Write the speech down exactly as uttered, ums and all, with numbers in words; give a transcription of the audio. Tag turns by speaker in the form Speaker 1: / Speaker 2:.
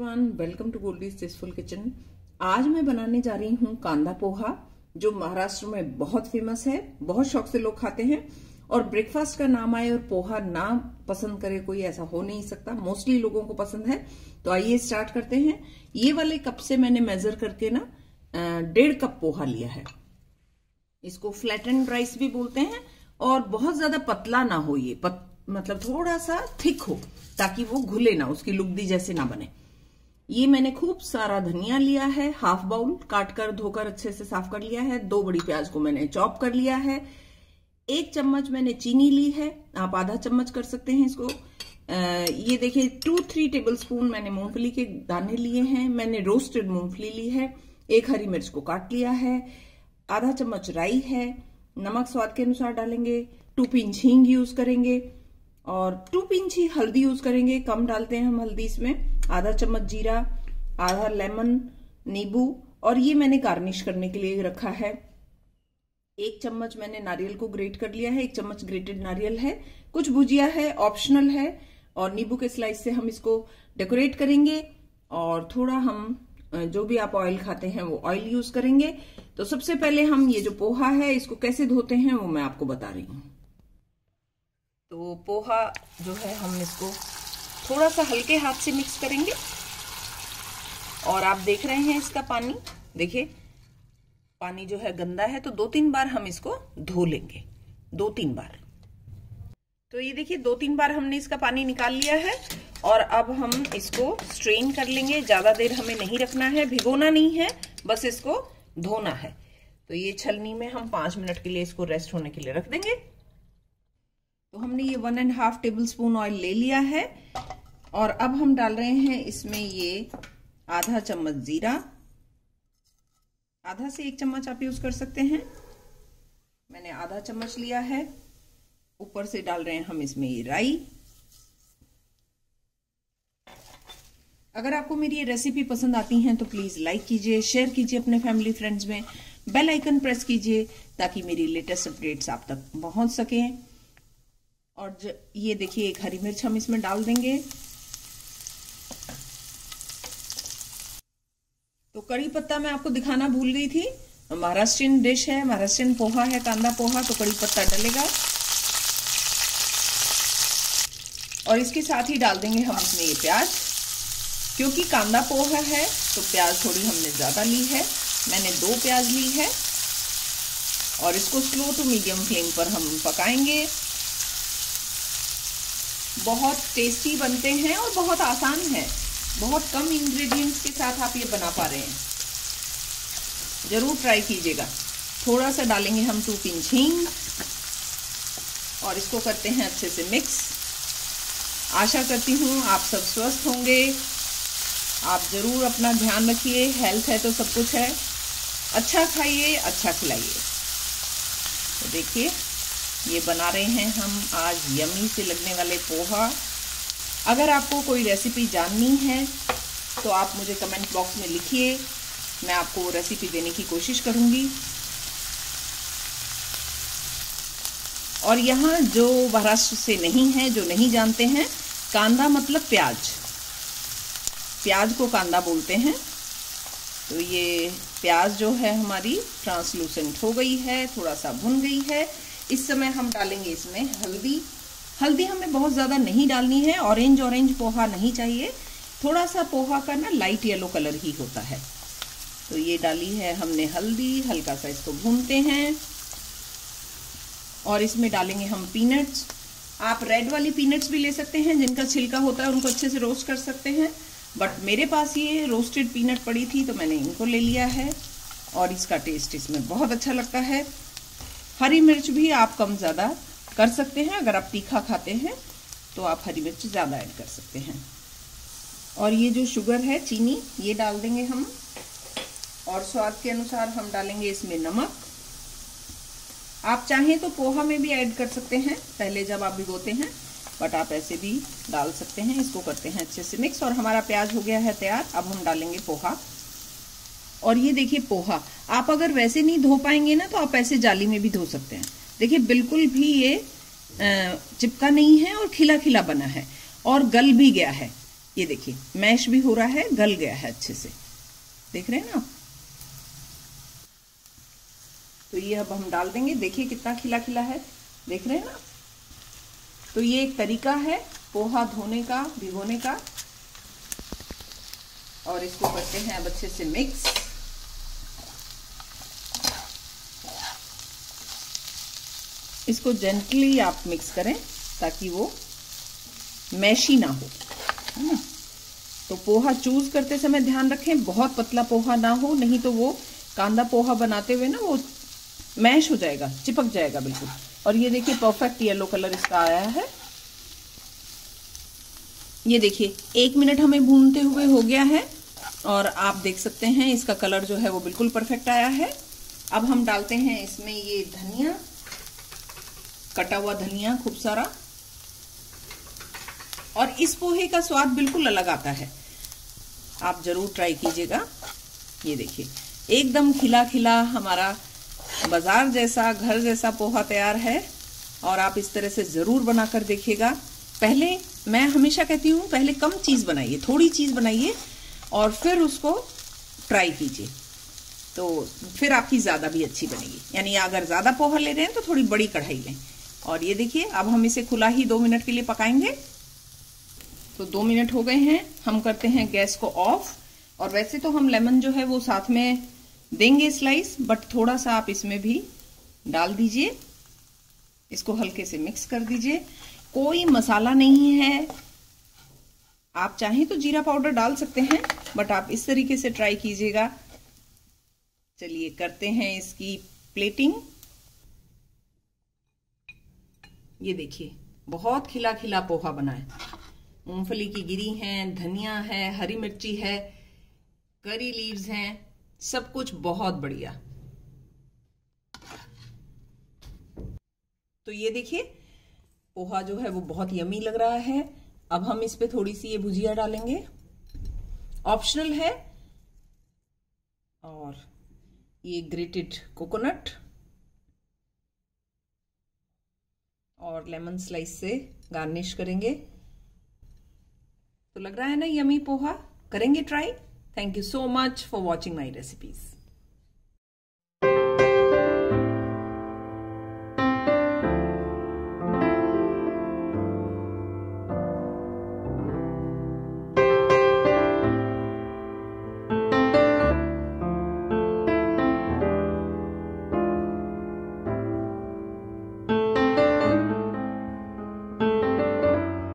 Speaker 1: Everyone, welcome to Goldie's tasteful kitchen. आज मैं बनाने जा रही हूँ कांदा पोहा, जो महाराष्ट्र में बहुत फेमस है। बहुत शौक से लोग खाते हैं और ब्रेकफास्ट का नाम आए और पोहा ना पसंद करे कोई, ऐसा हो नहीं सकता। मोस्टली लोगों को पसंद है। तो आइए स्टार्ट करते हैं। ये वाले कप से मैंने मेजर करके ना डेढ़ कप पोहा लिया है। इसको फ्लैटेंड राइस भी बोलते हैं और बहुत ज्यादा पतला ना हो, ये पत, मतलब थोड़ा सा थिक हो ताकि वो घुले ना, उसकी लुगदी जैसे ना बने। ये मैंने खूब सारा धनिया लिया है, हाफ बाउल काट कर धोकर अच्छे से साफ कर लिया है। दो बड़ी प्याज को मैंने चॉप कर लिया है। एक चम्मच मैंने चीनी ली है, आप आधा चम्मच कर सकते हैं इसको। आ, ये देखिए टू थ्री टेबल स्पून मैंने मूंगफली के दाने लिए हैं। मैंने रोस्टेड मूंगफली ली है। एक हरी मिर्च को काट लिया है। आधा चम्मच राई है। नमक स्वाद के अनुसार डालेंगे। टू पिंच हींग यूज करेंगे और टू पिंच ही हल्दी यूज करेंगे, कम डालते हैं हम हल्दी इसमें। आधा चम्मच जीरा, आधा लेमन, नींबू, और ये मैंने गार्निश करने के लिए रखा है। एक चम्मच मैंने नारियल को ग्रेट कर लिया है। एक चम्मच ग्रेटेड नारियल है। कुछ भुजिया है, ऑप्शनल है, और नींबू के स्लाइस से हम इसको डेकोरेट करेंगे। और थोड़ा हम जो भी आप ऑयल खाते हैं वो ऑयल यूज करेंगे। तो सबसे पहले हम ये जो पोहा है इसको कैसे धोते हैं वो मैं आपको बता रही हूँ। तो पोहा जो है हम इसको थोड़ा सा हल्के हाथ से मिक्स करेंगे। और आप देख रहे हैं इसका पानी, देखिए पानी जो है गंदा है, तो दो तीन बार हम इसको धो लेंगे, दो तीन बार। तो ये देखिए दो तीन बार हमने इसका पानी निकाल लिया है। और अब हम इसको स्ट्रेन कर लेंगे। ज्यादा देर हमें नहीं रखना है, भिगोना नहीं है, बस इसको धोना है। तो ये छलनी में हम पांच मिनट के लिए इसको रेस्ट होने के लिए रख देंगे। तो हमने ये one and half tablespoon oil ले लिया है। और अब हम डाल रहे हैं इसमें ये आधा चम्मच जीरा, आधा से एक चम्मच आप यूज कर सकते हैं। मैंने आधा चम्मच लिया है। ऊपर से डाल रहे हैं हम इसमें ये राई। अगर आपको मेरी ये रेसिपी पसंद आती है तो प्लीज लाइक कीजिए, शेयर कीजिए अपने फैमिली फ्रेंड्स में, बेल आइकन प्रेस कीजिए ताकि मेरी लेटेस्ट अपडेट्स आप तक पहुंच सकें। और ये देखिए एक हरी मिर्च हम इसमें डाल देंगे। तो कड़ी पत्ता मैं आपको दिखाना भूल गई थी। महाराष्ट्रियन डिश है, महाराष्ट्रियन पोहा है, कांदा पोहा, तो कड़ी पत्ता डलेगा। और इसके साथ ही डाल देंगे हम इसमें ये प्याज। क्योंकि कांदा पोहा है तो प्याज थोड़ी हमने ज्यादा ली है, मैंने दो प्याज ली है। और इसको स्लो टू मीडियम फ्लेम पर हम पकाएंगे। बहुत टेस्टी बनते हैं और बहुत आसान है। बहुत कम इंग्रेडिएंट्स के साथ आप ये बना पा रहे हैं। जरूर ट्राई कीजिएगा। थोड़ा सा डालेंगे हम टू पिंच हींग और इसको करते हैं अच्छे से मिक्स। आशा करती हूँ आप सब स्वस्थ होंगे। आप जरूर अपना ध्यान रखिए, हेल्थ है तो सब कुछ है। अच्छा खाइए, अच्छा खिलाइए। तो देखिए ये बना रहे हैं हम आज यमी से लगने वाले पोहा। अगर आपको कोई रेसिपी जाननी है तो आप मुझे कमेंट बॉक्स में लिखिए, मैं आपको वो रेसिपी देने की कोशिश करूंगी। और यहाँ जो महाराष्ट्र से नहीं है, जो नहीं जानते हैं, कांदा मतलब प्याज, प्याज को कांदा बोलते हैं। तो ये प्याज जो है हमारी ट्रांसलूसेंट हो गई है, थोड़ा सा भुन गई है। इस समय हम डालेंगे इसमें हल्दी। हल्दी हमें बहुत ज़्यादा नहीं डालनी है, ऑरेंज ऑरेंज पोहा नहीं चाहिए। थोड़ा सा पोहा का ना लाइट येलो कलर ही होता है। तो ये डाली है हमने हल्दी, हल्का सा इसको भूनते हैं। और इसमें डालेंगे हम पीनट्स। आप रेड वाली पीनट्स भी ले सकते हैं, जिनका छिलका होता है उनको अच्छे से रोस्ट कर सकते हैं। बट मेरे पास ये रोस्टेड पीनट पड़ी थी तो मैंने इनको ले लिया है। और इसका टेस्ट इसमें बहुत अच्छा लगता है। हरी मिर्च भी आप कम ज़्यादा कर सकते हैं। अगर आप तीखा खाते हैं तो आप हरी मिर्च ज़्यादा ऐड कर सकते हैं। और ये जो शुगर है, चीनी, ये डाल देंगे हम। और स्वाद के अनुसार हम डालेंगे इसमें नमक। आप चाहें तो पोहा में भी ऐड कर सकते हैं पहले जब आप भिगोते हैं, बट आप ऐसे भी डाल सकते हैं। इसको करते हैं अच्छे से मिक्स। और हमारा प्याज हो गया है तैयार। अब हम डालेंगे पोहा। और ये देखिए पोहा आप अगर वैसे नहीं धो पाएंगे ना तो आप ऐसे जाली में भी धो सकते हैं। देखिए बिल्कुल भी ये चिपका नहीं है और खिला खिला बना है और गल भी गया है। ये देखिए मैश भी हो रहा है, गल गया है अच्छे से, देख रहे हैं ना। तो ये अब हम डाल देंगे, देखिए कितना खिला खिला है, देख रहे हैं ना। तो ये एक तरीका है पोहा धोने का, भिगोने का। और इसको करते हैं अब अच्छे से मिक्स। इसको जेंटली आप मिक्स करें ताकि वो मैशी ना हो, है ना। तो पोहा चूज करते समय ध्यान रखें बहुत पतला पोहा ना हो, नहीं तो वो कांदा पोहा बनाते हुए ना वो मैश हो जाएगा, चिपक जाएगा बिल्कुल। और ये देखिए परफेक्ट येलो कलर इसका आया है। ये देखिए एक मिनट हमें भूनते हुए हो गया है और आप देख सकते हैं इसका कलर जो है वो बिल्कुल परफेक्ट आया है। अब हम डालते हैं इसमें ये धनिया, कटा हुआ धनिया खूब सारा। और इस पोहे का स्वाद बिल्कुल अलग आता है, आप जरूर ट्राई कीजिएगा। ये देखिए एकदम खिला खिला हमारा बाजार जैसा, घर जैसा पोहा तैयार है। और आप इस तरह से जरूर बनाकर देखिएगा। पहले मैं हमेशा कहती हूँ पहले कम चीज बनाइए, थोड़ी चीज बनाइए और फिर उसको ट्राई कीजिए, तो फिर आपकी ज्यादा भी अच्छी बनेगी। यानी अगर ज्यादा पोहा ले रहे हैं तो थोड़ी बड़ी कढ़ाई लें। और ये देखिए अब हम इसे खुला ही दो मिनट के लिए पकाएंगे। तो दो मिनट हो गए हैं, हम करते हैं गैस को ऑफ। और वैसे तो हम लेमन जो है वो साथ में देंगे स्लाइस, बट थोड़ा सा आप इसमें भी डाल दीजिए। इसको हल्के से मिक्स कर दीजिए। कोई मसाला नहीं है, आप चाहें तो जीरा पाउडर डाल सकते हैं, बट आप इस तरीके से ट्राई कीजिएगा। चलिए करते हैं इसकी प्लेटिंग। ये देखिए बहुत खिला खिला पोहा बना है। मूंगफली की गिरी है, धनिया है, हरी मिर्ची है, करी लीव्स हैं, सब कुछ बहुत बढ़िया। तो ये देखिए पोहा जो है वो बहुत यमी लग रहा है। अब हम इस पे थोड़ी सी ये भुजिया डालेंगे, ऑप्शनल है। और ये ग्रेटेड कोकोनट और लेमन स्लाइस से गार्निश करेंगे। तो लग रहा है ना यमी पोहा, करेंगे try. Thank you so much for watching my recipes.